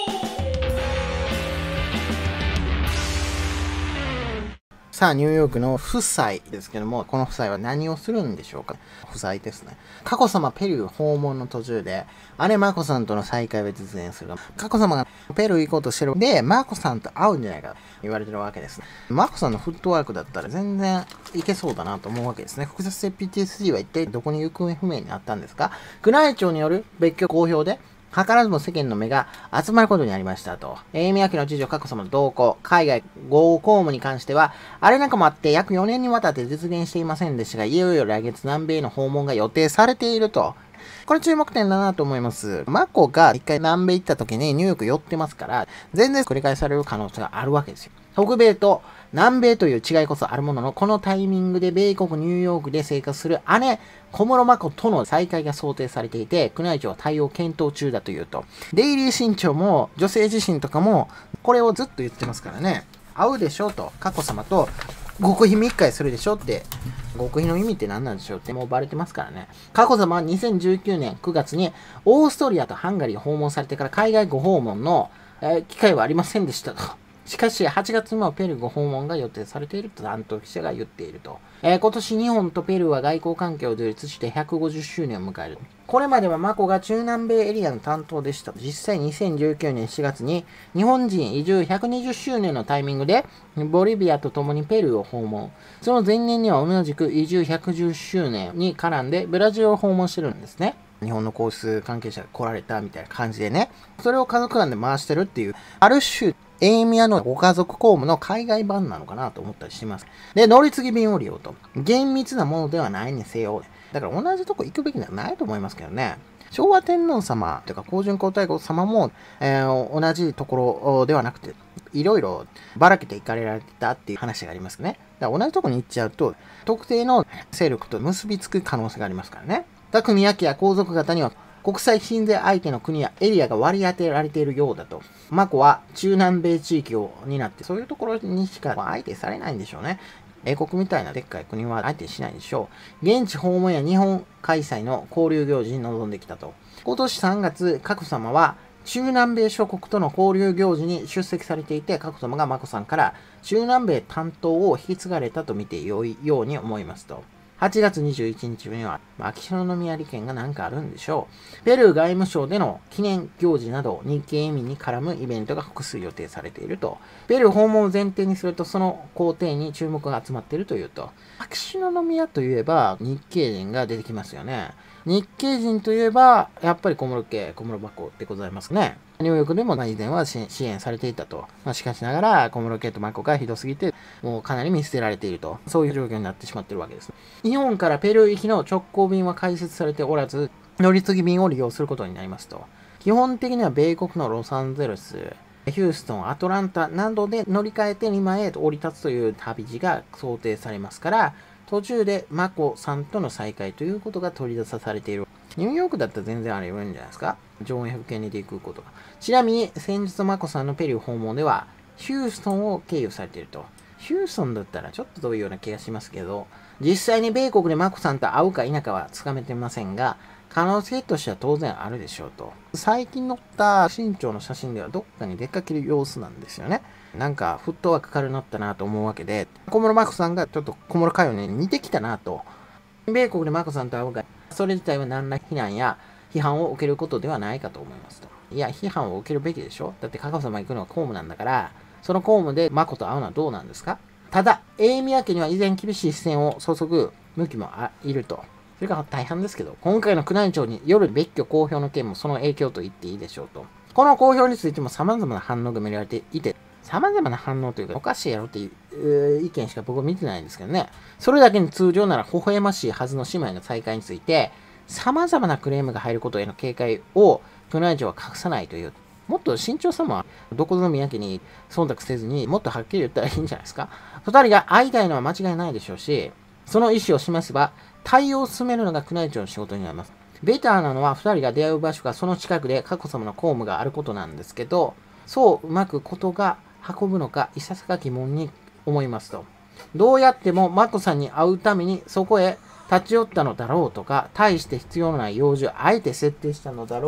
さあ、ニューヨークの夫妻ですけども、この夫妻は何をするんでしょうか。夫妻ですね。佳子さまペルー訪問の途中で、姉眞子さんとの再会を実現する。佳子さまがペルー行こうとしてるで、眞子さんと会うんじゃないかと言われてるわけです。眞子さんのフットワークだったら全然いけそうだなと思うわけですね。複雑性 PTSD は一体どこに行方不明になったんですか。宮内庁による別居公表で、図らずも世間の目が集まることになりましたと。宮家の次女佳子さまの同行、海外ご公務に関しては、あれなんかもあって約4年にわたって実現していませんでしたが、いよいよ来月南米への訪問が予定されていると。これ注目点だなと思います。眞子が一回南米行った時にニューヨーク寄ってますから、全然繰り返される可能性があるわけですよ。北米と南米という違いこそあるものの、このタイミングで米国ニューヨークで生活する姉、小室眞子との再会が想定されていて、宮内庁は対応検討中だというと。デイリー新潮も女性自身とかも、これをずっと言ってますからね。会うでしょと、佳子さまと極秘密会するでしょって、極秘の意味って何なんでしょうってもうバレてますからね。佳子さまは2019年9月にオーストリアとハンガリーを訪問されてから海外ご訪問の、機会はありませんでしたと。しかし、8月にもペルーご訪問が予定されていると担当記者が言っていると。今年日本とペルーは外交関係を樹立して150周年を迎える。これまでは眞子が中南米エリアの担当でした。実際2019年4月に日本人移住120周年のタイミングでボリビアと共にペルーを訪問。その前年には同じく移住110周年に絡んでブラジルを訪問してるんですね。日本の皇室関係者が来られたみたいな感じでね。それを家族間で回してるっていう、ある種、エイミアのご家族公務の海外版なのかなと思ったりします。で、乗り継ぎ便を利用と。厳密なものではないにせよ。だから同じとこ行くべきではないと思いますけどね。昭和天皇様というか香淳皇太后様も、同じところではなくて、いろいろばらけて行かれられたっていう話がありますね。だから同じとこに行っちゃうと、特定の勢力と結びつく可能性がありますからね。宮家や皇族方には国際親善相手の国やエリアが割り当てられているようだと。眞子は中南米地域を担って、そういうところにしか相手されないんでしょうね。英国みたいなでっかい国は相手しないでしょう。現地訪問や日本開催の交流行事に臨んできたと。今年3月、佳子さまは中南米諸国との交流行事に出席されていて、佳子さまが眞子さんから中南米担当を引き継がれたと見てよいように思いますと。8月21日には、秋篠宮利権が何かあるんでしょう。ペルー外務省での記念行事など、日系移民に絡むイベントが複数予定されていると。ペルー訪問を前提にすると、その工程に注目が集まっているというと。秋篠宮といえば、日系人が出てきますよね。日系人といえば、やっぱり小室家、小室眞子でございますね。ニューヨークでも以前は支援されていたと。しかしながら、小室家と眞子がひどすぎて、もうかなり見捨てられていると。そういう状況になってしまっているわけです。日本からペルー行きの直行便は開設されておらず、乗り継ぎ便を利用することになりますと。基本的には米国のロサンゼルス、ヒューストン、アトランタなどで乗り換えて2へ降り立つという旅路が想定されますから、途中で眞子さんとの再会ということが取り出されている。ニューヨークだったら全然あり得るんじゃないですか。ジョン・ F ・ケネディ空港とか。ちなみに、先日眞子さんのペルー訪問では、ヒューストンを経由されていると。ヒューストンだったらちょっと遠いような気がしますけど、実際に米国で眞子さんと会うか否かはつかめてませんが、可能性としては当然あるでしょうと。最近載った新潮の写真ではどっかに出かける様子なんですよね。なんか、フットワーク軽くなったなと思うわけで、小室眞子さんがちょっと小室佳代に似てきたなと。米国で眞子さんと会うか、それ自体は何ら非難や批判を受けることではないかと思いますと。いや、批判を受けるべきでしょ。だって佳子さま行くのは公務なんだから、その公務で眞子と会うのはどうなんですか。ただ、宮家には依然厳しい視線を注ぐ向きもいると。それが大半ですけど、今回の宮内庁による別居公表の件もその影響と言っていいでしょうと。この公表についても様々な反応が見られていて、様々な反応というか、おかしいやろっていう意見しか僕は見てないんですけどね。それだけに通常なら微笑ましいはずの姉妹の再会について、様々なクレームが入ることへの警戒を宮内庁は隠さないという。もっと慎重さもどこぞの宮家に忖度せずにもっとはっきり言ったらいいんじゃないですか。二人が会いたいのは間違いないでしょうし、その意思を示せば対応を進めるのが宮内庁の仕事になります。ベターなのは二人が出会う場所がその近くで佳子さまの公務があることなんですけど、そううまくことが運ぶのかいささか疑問に思いますと。どうやっても眞子さんに会うためにそこへ立ち寄ったのだろうとか、大して必要のない用事をあえて設定したのだろう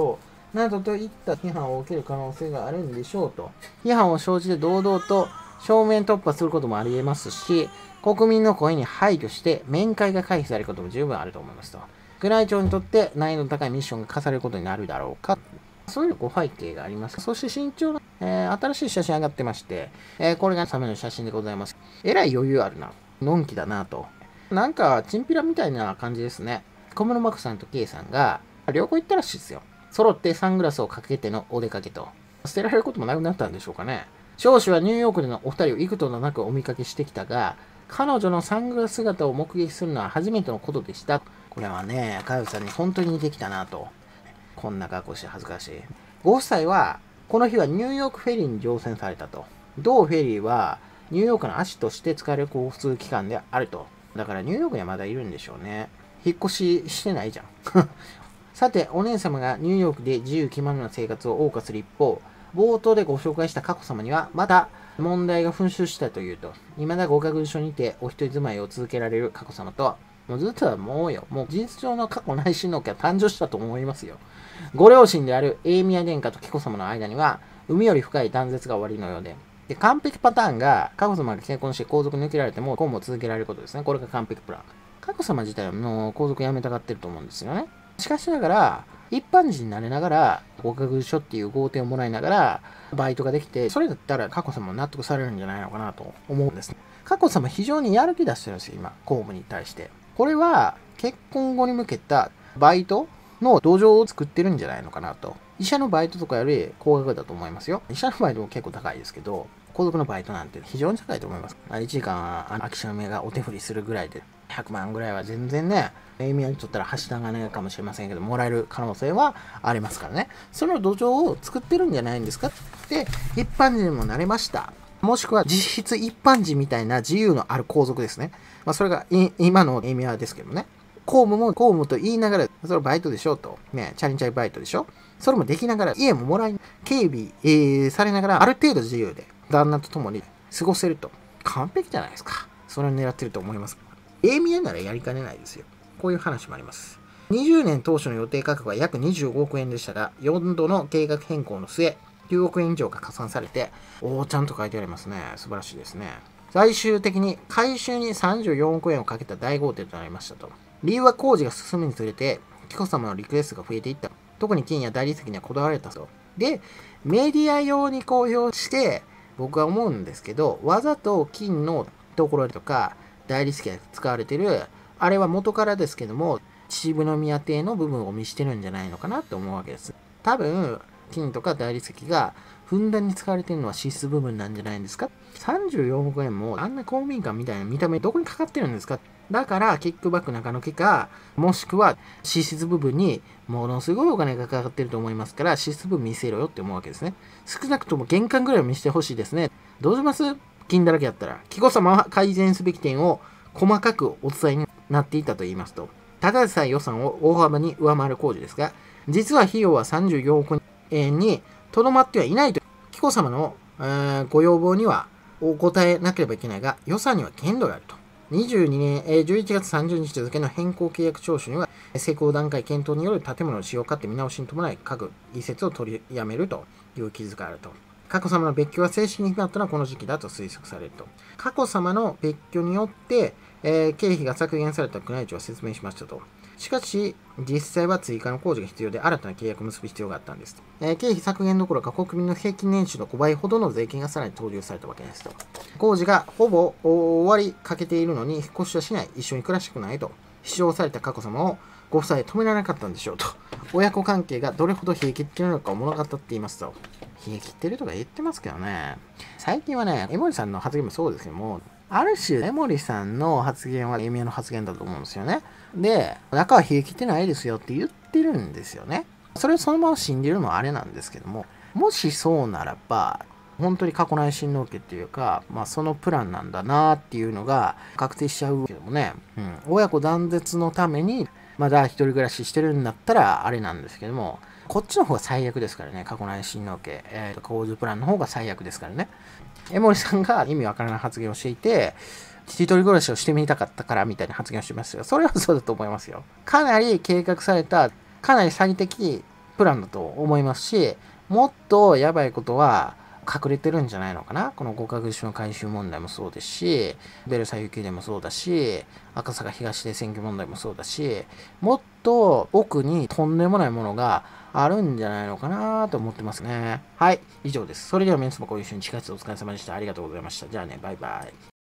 などといった批判を受ける可能性があるんでしょうと。批判を生じて堂々と正面突破することもあり得ますし、国民の声に配慮して面会が回避されることも十分あると思いますと。宮内庁にとって難易度の高いミッションが課されることになるだろうか。そういうご背景があります。そして身長が、新しい写真上がってまして、これがサメの写真でございます。えらい余裕あるな。のんきだなと。なんか、チンピラみたいな感じですね。小室眞子さんと K さんが旅行行ったらしいですよ。揃ってサングラスをかけてのお出かけと。捨てられることもなくなったんでしょうかね。少子はニューヨークでのお二人を幾度となくお見かけしてきたが、彼女のサングラス姿を目撃するのは初めてのことでした。これはね、佳代さんに本当に似てきたなと。こんな格好して恥ずかしい。ご夫妻は、この日はニューヨークフェリーに乗船されたと。同フェリーは、ニューヨークの足として使われる交通機関であると。だからニューヨークにはまだいるんでしょうね。引っ越ししてないじゃん。さて、お姉様がニューヨークで自由気ままな生活を謳歌する一方、冒頭でご紹介した佳子様には、また問題が噴出したというと、未だご確認所にてお一人住まいを続けられる佳子様と、もうずっとはもう事実上の過去内親王家は誕生したと思いますよ。ご両親であるエイミヤ殿下と紀子様の間には、海より深い断絶が終わりのようで、完璧パターンが、佳子様が結婚して皇族抜けられても、今後続けられることですね。これが完璧プラン。佳子様自体はもう皇族辞めたがってると思うんですよね。しかしながら、一般人になれながら、合格書っていう豪邸をもらいながら、バイトができて、それだったら佳子様も納得されるんじゃないのかなと思うんですね。佳子様非常にやる気出してるんですよ、今、公務に対して。これは、結婚後に向けたバイトの土壌を作ってるんじゃないのかなと。医者のバイトとかより高額だと思いますよ。医者のバイトも結構高いですけど、皇族のバイトなんて非常に高いと思います。1時間、秋篠宮がお手振りするぐらいで、100万ぐらいは全然ね、エイミヤにとったらはした金かもしれませんけど、もらえる可能性はありますからね。その土壌を作ってるんじゃないんですかって、一般人にもなれました。もしくは実質一般人みたいな自由のある皇族ですね。それが今のエイミヤですけどね。公務も公務と言いながら、それバイトでしょと。ね、チャリンチャリバイトでしょ。それもできながら、家ももらい、警備、されながら、ある程度自由で、旦那と共に過ごせると。完璧じゃないですか。それを狙ってると思います。エイミヤならやりかねないですよ。こういう話もあります。20年当初の予定価格は約25億円でしたが、4度の計画変更の末、9億円以上が加算されて、ちゃんと書いてありますね。素晴らしいですね。最終的に回収に34億円をかけた大豪邸となりましたと。理由は工事が進むにつれて、紀子様のリクエストが増えていった。特に金や大理石にはこだわられたと。で、メディア用に公表して、僕は思うんですけど、わざと金のところとか、大理石が使われてる、あれは元からですけども、秩父宮邸の部分を見してるんじゃないのかなって思うわけです。多分、金とか大理石がふんだんに使われてるのは支出部分なんじゃないんですか。34億円もあんな公民館みたいな見た目どこにかかってるんですか。だからキックバック中抜きか、もしくは支出部分にものすごいお金がかかってると思いますから、支出部分見せろよって思うわけですね。少なくとも玄関ぐらいは見せてほしいですね。どうします？金だらけやったら。紀子様は改善すべき点を細かくお伝えになっていたと言いますと、ただでさえ予算を大幅に上回る工事ですが、実は費用は34億円にとどまってはいないと。紀子様の、ご要望にはお答えなければいけないが、予算には限度があると。22年、11月30日付の変更契約聴取には、施工段階検討による建物の使用勝手見直しに伴い各移設を取りやめるという記述があると。佳子様の別居が正式に決まったのはこの時期だと推測されると。佳子様の別居によって、経費が削減された宮内庁は説明しましたと。しかし、実際は追加の工事が必要で新たな契約を結ぶ必要があったんですと。経費削減どころか国民の平均年収の5倍ほどの税金がさらに投入されたわけですと。工事がほぼ終わりかけているのに引っ越しはしない、一緒に暮らしたくないと主張された佳子様をご夫妻止められなかったんでしょうと。親子関係がどれほど冷え切っているのかを物語っていますと。冷え切ってるとか言ってますけどね。最近はね、江森さんの発言もそうですけども、ある種、江森さんの発言はエミヤの発言だと思うんですよね。で、中は冷え切ってないですよって言ってるんですよね。それをそのまま信じるのはあれなんですけども、もしそうならば、本当に過去内親王家っていうか、そのプランなんだなっていうのが確定しちゃうけどもね、親子断絶のために、まだ一人暮らししてるんだったらあれなんですけども、こっちの方が最悪ですからね、過去内親王家、構図プランの方が最悪ですからね。江森さんが意味わからない発言をしていて、一人暮らしをしてみたかったからみたいな発言をしてますよ。それはそうだと思いますよ。かなり計画された、かなり詐欺的プランだと思いますし、もっとやばいことは隠れてるんじゃないのかな。この五角種の回収問題もそうですし、ベルサイユ宮殿もそうだし、赤坂東で選挙問題もそうだし、もっと奥にとんでもないものがあるんじゃないのかなと思ってますね。はい、以上です。それではメンツもこういう週に近いお疲れ様でした。ありがとうございました。じゃあね、バイバイ。